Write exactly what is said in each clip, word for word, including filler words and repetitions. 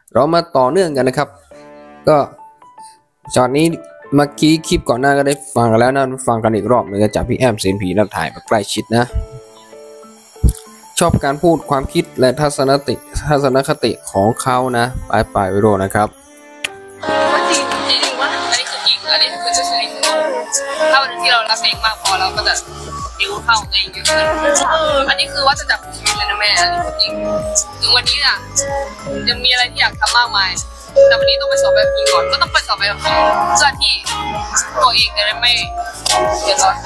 เรามาต่อเนื่องกันนะครับ ก็ช็อตนี้เมื่อกี้คลิปก่อนหน้าก็ได้ฟังกันแล้วนะฟังกันอีกรอบหนึ่งจากพี่แอมเซนผีนักถ่ายมาใกล้ชิดนะชอบการพูดความคิดและทัศนคติทัศนคติของเขานะปลายปลายวิดีโอนะครับจริงจริงว่าอันนี้คือจริงอันนี้คือจะใช้ถ้าวันที่เรารักเองมากพอเราก็จะดิวเข้าเองเยอะขึ้นอันนี้คือว่าจะจับชีวิตเลยนะแม่อันนี้จริงถึงวันนี้อ่ะยังมีอะไรที่อยากทำมากมายแต่วันนี้ต้องไปสอบแบบนี้ก่อนก็ต้องไปสอบแบบนี้เพื่อที่ตัวเองจะได้ไม่เดือดร้อน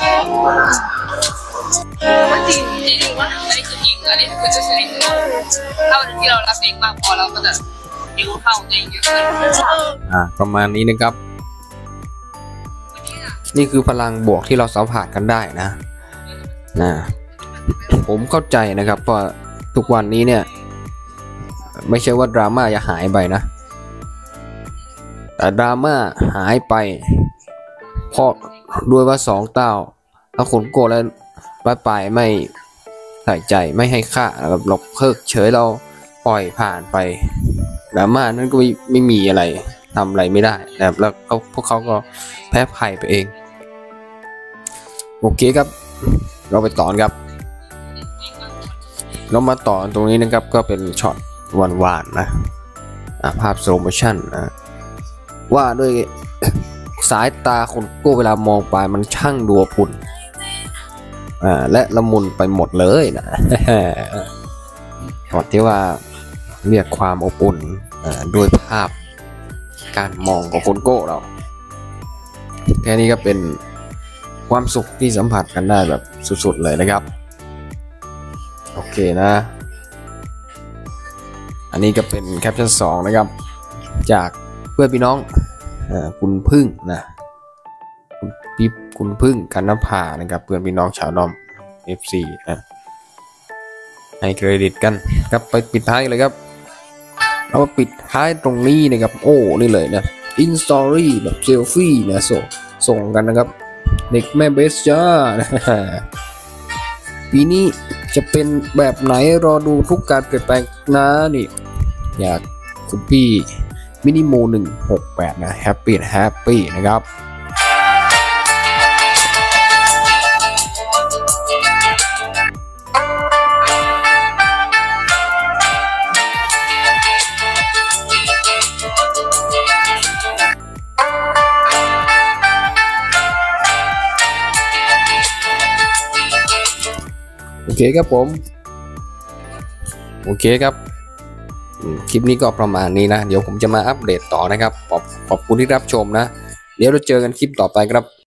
จริงจริงว่าอันนี้คือจริงอันนี้คือจะใช้ถ้าวันที่เรารักเองมากพอเราก็จะดิวเข้าเองเยอะขึ้นอ่าประมาณนี้นะครับนี่คือพลังบวกที่เราสัมผัสกันได้นะนะผมเข้าใจนะครับว่าทุกวันนี้เนี่ยไม่ใช่ว่าดราม่าจะหายไปนะแต่ดราม่าหายไปเพราะด้วยว่าสองเต้าถ้าคนโกรธแล้วปลายปลายไม่ใส่ใจไม่ให้ค่าแบบหลบเพิกเฉยเราปล่อยผ่านไปดราม่านั้นก็ไม่ไม่มีอะไรทำอะไรไม่ได้นะครับแล้วเขาพวกเขาก็แพ้ภัยไปเองโอเคครับเราไปต่อครับเรามาต่อตรงนี้นะครับก็เป็นช็อตหวานๆนะภาพสโลโมชั่นนะว่าด้วยสายตาคนโก้เวลามองไปมันช่างดูอบอุ่นอ่าและละมุนไปหมดเลยนะช็อตที่ว่าเรียกความอบอุ่นด้วยภาพการมองของคนโก้เราแค่นี้ก็เป็นความสุขที่สัมผัสกันได้แบบสุดๆเลยนะครับโอเคนะอันนี้ก็เป็นแคปชั่นสองนะครับจากเพื่อนพี่น้องคุณพึ่งนะคุณพี่คุณพึ่งกันนภานะครับเพื่อนพี่น้องชาวดอม เอฟ ซี นะให้เครดิตกันครับไปปิดท้ายเลยครับเรามาปิดท้ายตรงนี้นะครับโอ้นี่เลยนะอินสตอรี่แบบเซลฟี่นะส่งส่งกันนะครับเด็กแม่เบสจ้าปีนี้จะเป็นแบบไหนรอดูทุกการเปลี่ยนแปลงนะนี่อยากคุณพี่มินิโมหนึ่งหกแปดนะแฮปปี้แฮปปี้นะครับโอเคครับผมโอเคครับคลิปนี้ก็ประมาณนี้นะเดี๋ยวผมจะมาอัปเดตต่อนะครับขอบขอบคุณที่รับชมนะเดี๋ยวเราเจอกันคลิปต่อไปครับ